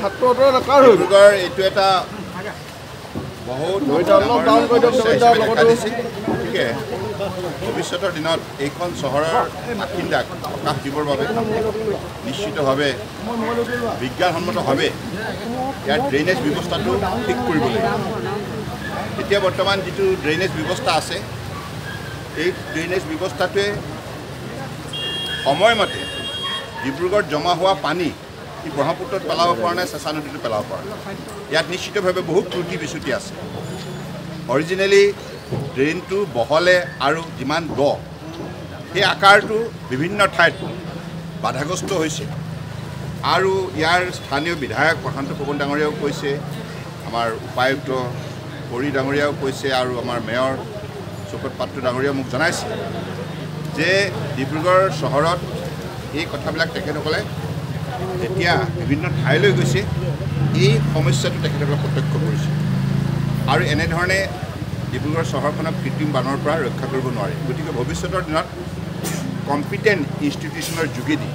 ডিব্ৰুগড় এইটো এটা বহুত গতিকে ভৱিষ্যতৰ দিনত এইখন চহৰৰ বাসিন্দাক সকাহ দিবৰ বাবে নিশ্চিতভাৱে বিজ্ঞানসন্মতভাৱে ইয়াৰ ড্ৰেইনেজ ব্যৱস্থাটো ঠিক কৰিব লাগিব। এতিয়া বৰ্তমান যিটো ড্ৰেইনেজ ব্যৱস্থা আছে এই ড্ৰেইনেজ ব্যৱস্থাটোৱে সময়মতে ডিব্ৰুগড়ত জমা হোৱা পানী ই ব্ৰহ্মপুত্ৰত পেলাব পৰা নাই, চেঁচা নদীটো পেলাব পৰা নাই। ইয়াত নিশ্চিতভাৱে বহুত ত্ৰুটি বিচ্যুতি আছে। অৰিজিনেলি ড্ৰেইনটো বহলে আৰু যিমান দ সেই আকাৰটো বিভিন্ন ঠাইত বাধাগ্ৰস্ত হৈছে আৰু ইয়াৰ স্থানীয় বিধায়ক প্ৰশান্ত ফুকন ডাঙৰীয়াও কৈছে, আমাৰ উপায়ুক্ত কৰি ডাঙৰীয়াও কৈছে আৰু আমাৰ মেয়ৰ চুকত পাত্ৰ ডাঙৰীয়াও মোক জনাইছে যে ডিব্ৰুগড় চহৰত এই কথাবিলাক তেখেতসকলে যেতিয়া বিভিন্ন ঠাইলৈ গৈছে এই সমস্যাটো তেখেতসকলে প্ৰত্যক্ষ কৰিছে আৰু এনেধৰণে ডিব্ৰুগড় চহৰখনক কৃত্ৰিম বানৰ পৰা ৰক্ষা কৰিব নোৱাৰে। গতিকে ভৱিষ্যতৰ দিনত কম্পিটেণ্ট ইনষ্টিটিউশ্যনৰ যোগেদি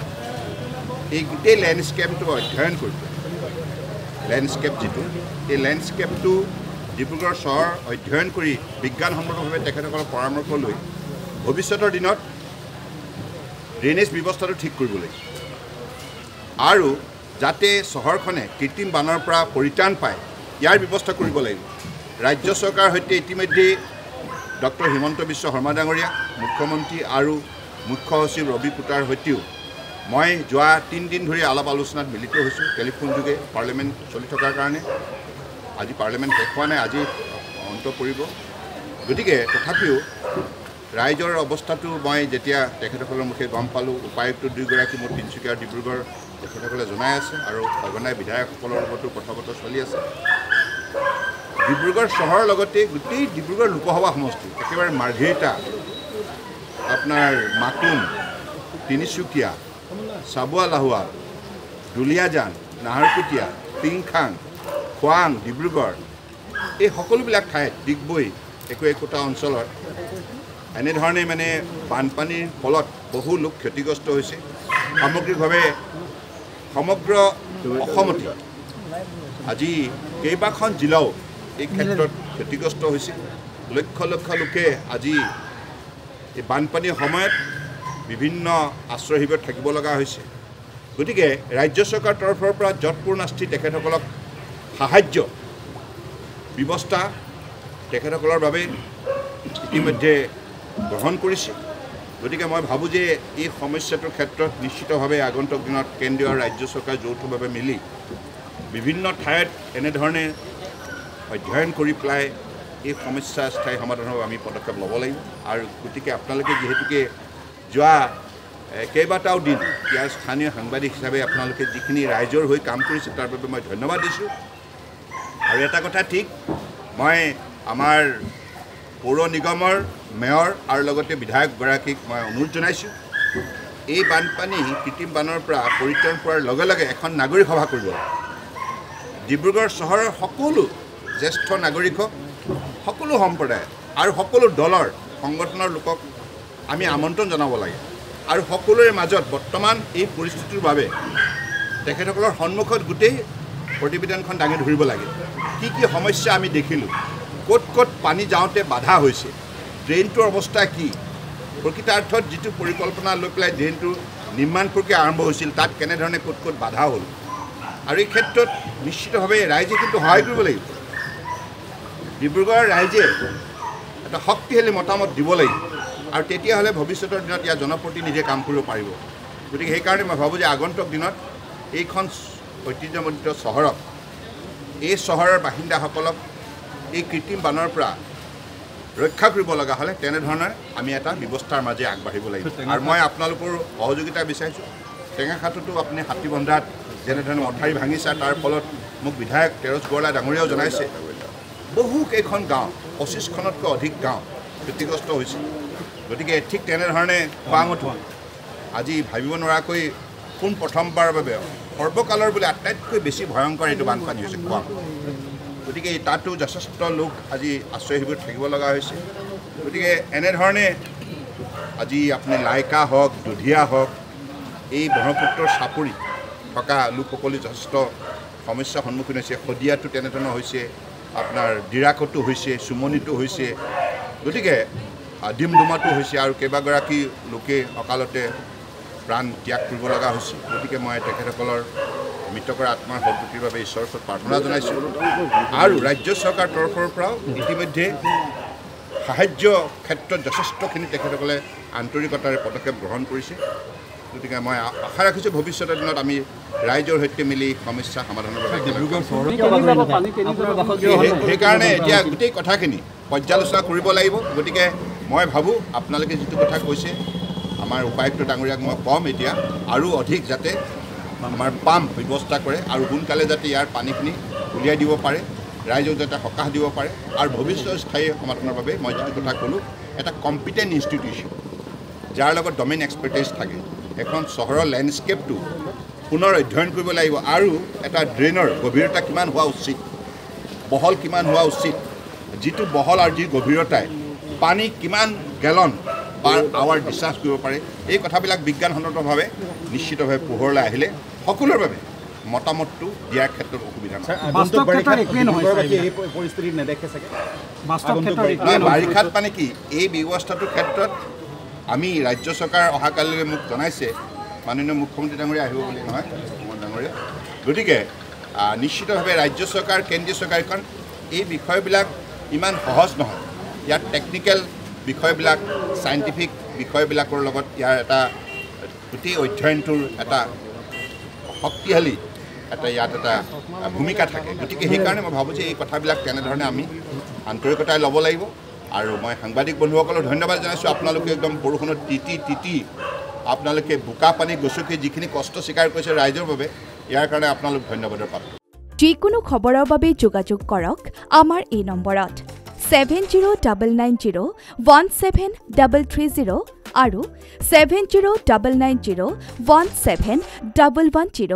এই গোটেই লেণ্ডস্কেপটো অধ্যয়ন কৰিব, লেণ্ডস্কেপ যিটো এই লেণ্ডস্কেপটো ডিব্ৰুগড় চহৰ অধ্যয়ন কৰি বিজ্ঞানসন্মতভাৱে তেখেতসকলৰ পৰামৰ্শ লৈ ভৱিষ্যতৰ দিনত ড্ৰেইনেজ ব্যৱস্থাটো ঠিক কৰিব লাগিব আৰু যাতে চহৰখনে কৃত্ৰিম বানৰ পৰা পৰিত্ৰাণ পায় ইয়াৰ ব্যৱস্থা কৰিব লাগিব। ৰাজ্য চৰকাৰৰ সৈতে ইতিমধ্যে ডক্টৰ হিমন্ত বিশ্ব শৰ্মা ডাঙৰীয়া, মুখ্যমন্ত্ৰী আৰু মুখ্য সচিব ৰবি কুটাৰ সৈতেও মই যোৱা 3 দিন ধৰি আলাপ আলোচনাত মিলিত হৈছোঁ টেলিফোন যোগে। পাৰ্লিয়ামেণ্ট চলি থকাৰ কাৰণে আজি পাৰ্লিয়ামেণ্ট শেষ হোৱা নাই, আজি অন্ত পৰিব। গতিকে তথাপিও ৰাইজৰ অৱস্থাটো মই যেতিয়া তেখেতসকলৰ মুখে গম পালোঁ, উপায়ুক্ত 2গৰাকী মোৰ তিনিচুকীয়া আৰু ডিব্ৰুগড় তেখেতসকলে জনাই আছে আৰু সঘনাই বিধায়কসকলৰ লগতো কথা বতৰা চলি আছে। ডিব্ৰুগড় চহৰৰ লগতে গোটেই ডিব্ৰুগড় লোকসভা সমষ্টি একেবাৰে মাৰ্ঘেৰিটা, আপোনাৰ মাকুম, তিনিচুকীয়া, চাবুৱা লাহোৱাল, দুলীয়াজান, নাহৰকটীয়া, টিংখাং, খোৱাং, ডিব্ৰুগড় এই সকলোবিলাক ঠাইত ডিগবৈ একোটা অঞ্চলত এনেধৰণে মানে বানপানীৰ ফলত বহু লোক ক্ষতিগ্ৰস্ত হৈছে। সামগ্ৰিকভাৱে সমগ্ৰ অসমতে আজি কেইবাখন জিলাও এই ক্ষেত্ৰত ক্ষতিগ্ৰস্ত হৈছে। লক্ষ লক্ষ লোকে আজি এই বানপানীৰ সময়ত বিভিন্ন আশ্ৰয় শিবিৰত থাকিব লগা হৈছে। গতিকে ৰাজ্য চৰকাৰৰ তৰফৰ পৰা যৎপূৰ্ণাস্তি তেখেতসকলক সাহায্য ব্যৱস্থা তেখেতসকলৰ বাবে ইতিমধ্যে গ্ৰহণ কৰিছে। গতিকে মই ভাবোঁ যে এই সমস্যাটোৰ ক্ষেত্ৰত নিশ্চিতভাৱে আগন্তুক দিনত কেন্দ্ৰীয় আৰু ৰাজ্য চৰকাৰ যৌথভাৱে মিলি বিভিন্ন ঠাইত এনেধৰণে অধ্যয়ন কৰি পেলাই এই সমস্যা স্থায়ী সমাধানৰ আমি পদক্ষেপ ল'ব লাগিব। আৰু গতিকে আপোনালোকে যিহেতুকে যোৱা কেইবাটাও দিন ইয়াৰ স্থানীয় সাংবাদিক হিচাপে আপোনালোকে যিখিনি ৰাইজৰ হৈ কাম কৰিছে তাৰ বাবে মই ধন্যবাদ দিছোঁ। আৰু এটা কথা ঠিক, মই আমাৰ পৌৰ নিগমৰ মেয়ৰ আৰু লগতে বিধায়কগৰাকীক মই অনুৰোধ জনাইছোঁ এই বানপানী কৃত্ৰিম বানৰ পৰা পৰিত্ৰাণ পোৱাৰ লগে লগে এখন নাগৰিক সভা কৰিব লাগে। ডিব্ৰুগড় চহৰৰ সকলো জ্যেষ্ঠ নাগৰিকক, সকলো সম্প্ৰদায় আৰু সকলো দলৰ সংগঠনৰ লোকক আমি আমন্ত্ৰণ জনাব লাগে আৰু সকলোৰে মাজত বৰ্তমান এই পৰিস্থিতিৰ বাবে তেখেতসকলৰ সন্মুখত গোটেই প্ৰতিবেদনখন দাঙি ধৰিব লাগে। কি কি সমস্যা আমি দেখিলোঁ, ক'ত ক'ত পানী যাওঁতে বাধা হৈছে, ড্ৰেইনটোৰ অৱস্থা কি, প্ৰকৃতাৰ্থত যিটো পৰিকল্পনা লৈ পেলাই ড্ৰেইনটো নিৰ্মাণ প্ৰক্ৰিয়া আৰম্ভ হৈছিল তাত কেনেধৰণে ক'ত ক'ত বাধা হ'ল। আৰু এই ক্ষেত্ৰত নিশ্চিতভাৱে ৰাইজে কিন্তু সহায় কৰিব লাগিব। ডিব্ৰুগড়ৰ ৰাইজে এটা শক্তিশালী মতামত দিব লাগিব আৰু তেতিয়াহ'লে ভৱিষ্যতৰ দিনত ইয়াৰ জনপ্ৰতিনিধিয়ে কাম কৰিব পাৰিব। গতিকে সেইকাৰণে মই ভাবোঁ যে আগন্তুক দিনত এইখন ঐতিহ্যমণ্ডিত চহৰক, এই চহৰৰ বাসিন্দাসকলক এই কৃত্ৰিম বানৰ পৰা ৰক্ষা কৰিব লগা হ'লে তেনেধৰণে আমি এটা ব্যৱস্থাৰ মাজে আগবাঢ়িব লাগিব। আৰু মই আপোনালোকৰ সহযোগিতা বিচাৰিছোঁ। টেঙাখাটতো আপুনি হাতীবন্ধাত যেনেধৰণে মথাউৰি ভাঙিছে তাৰ ফলত মোক বিধায়ক তেৰজ বৰুৱা ডাঙৰীয়াও জনাইছে বহুকেইখন গাঁও, 25খনতকৈ অধিক গাঁও ক্ষতিগ্ৰস্ত হৈছে। গতিকে ঠিক তেনেধৰণে খোৱাঙতো আজি ভাবিব নোৱাৰাকৈ পোন প্ৰথমবাৰৰ বাবে সৰ্বকালৰ বোলে আটাইতকৈ বেছি ভয়ংকৰ এইটো বানপানী হৈছে খোৱাং। গতিকে তাতো যথেষ্ট লোক আজি আশ্ৰয় শিবিৰত থাকিব লগা হৈছে। গতিকে এনেধৰণে আজি আপুনি লাইকা হওক, দুধিয়া হওক, এই ব্ৰহ্মপুত্ৰৰ চাপৰি থকা লোকসকলে যথেষ্ট সমস্যাৰ সন্মুখীন হৈছে শদিয়াটো তেনেধৰণৰ হৈছে আপোনাৰ ডিৰাকতো হৈছে সুমনিতো হৈছে গতিকে ডিমডুমাটো হৈছে আৰু কেইবাগৰাকী লোকে অকালতে প্ৰাণ ত্যাগ কৰিব লগা হৈছে গতিকে মই তেখেতসকলৰ মৃতকৰ আত্মাৰ সদ্গতিৰ বাবে ঈশ্বৰৰ ওচৰত প্ৰাৰ্থনা জনাইছোঁ আৰু ৰাজ্য চৰকাৰৰ তৰফৰ পৰাও ইতিমধ্যে সাহায্য ক্ষেত্ৰত যথেষ্টখিনি তেখেতসকলে আন্তৰিকতাৰে পদক্ষেপ গ্ৰহণ কৰিছে গতিকে মই আশা ৰাখিছোঁ ভৱিষ্যতৰ দিনত আমি ৰাইজৰ সৈতে মিলি সমস্যা সমাধানৰ বাবে সেইকাৰণে এতিয়া গোটেই কথাখিনি পৰ্যালোচনা কৰিব লাগিব গতিকে মই ভাবোঁ আপোনালোকে যিটো কথা কৈছে আমাৰ উপায়ুক্ত ডাঙৰীয়াক মই ক'ম এতিয়া আৰু অধিক যাতে আমাৰ পাম্প ব্যৱস্থা কৰে আৰু সোনকালে যাতে ইয়াৰ পানীখিনি উলিয়াই দিব পাৰে ৰাইজক যাতে সকাহ দিব পাৰে আৰু ভৱিষ্যতৰ স্থায়ী সমাধানৰ বাবে মই যিটো কথা ক'লোঁ এটা কম্পিটেণ্ট ইনষ্টিটিউশ্যন যাৰ লগত ডমেইন এক্সপাৰ্টাইজ থাকে এখন চহৰৰ লেণ্ডস্কেপটো পুনৰ অধ্যয়ন কৰিব লাগিব আৰু এটা ড্ৰেইনৰ গভীৰতা কিমান হোৱা উচিত বহল কিমান হোৱা উচিত যিটো বহল আৰু যি গভীৰতাই পানী কিমান গেলন পাৰ আৱাৰ ডিছচাৰ্জ কৰিব পাৰে এই কথাবিলাক বিজ্ঞানসন্মতভাৱে নিশ্চিতভাৱে পোহৰলৈ আহিলে সকলোৰে বাবে মতামতটো দিয়াৰ ক্ষেত্ৰত অসুবিধা নহয় বাৰিষাত মানে কি এই ব্যৱস্থাটোৰ ক্ষেত্ৰত আমি ৰাজ্য চৰকাৰ অহাকালিলৈ মোক জনাইছে মাননীয় মুখ্যমন্ত্ৰী ডাঙৰীয়া আহিব বুলি নহয় ডাঙৰীয়া গতিকে নিশ্চিতভাৱে ৰাজ্য চৰকাৰ কেন্দ্ৰীয় চৰকাৰ কাৰণ এই বিষয়বিলাক ইমান সহজ নহয় ইয়াত টেকনিকেল বিষয়বিলাক চাইণ্টিফিক বিষয়বিলাকৰ লগত ইয়াৰ এটা গোটেই অধ্যয়নটোৰ এটা শক্তিশালী এটা ইয়াত এটা ভূমিকা থাকে গতিকে সেইকাৰণে মই ভাবোঁ যে এই কথাবিলাক তেনেধৰণে আমি আন্তৰিকতাৰে ল'ব লাগিব আৰু মই সাংবাদিক বন্ধুসকলক ধন্যবাদ জনাইছোঁ আপোনালোকে একদম বৰষুণত তিতি আপোনালোকে বোকা পানী গছকি যিখিনি কষ্ট স্বীকাৰ কৰিছে ৰাইজৰ বাবে ইয়াৰ কাৰণে আপোনালোক ধন্যবাদৰ পাত্ৰ যিকোনো খবৰৰ বাবে যোগাযোগ কৰক আমাৰ এই নম্বৰত 7099017330 আৰু 7099017110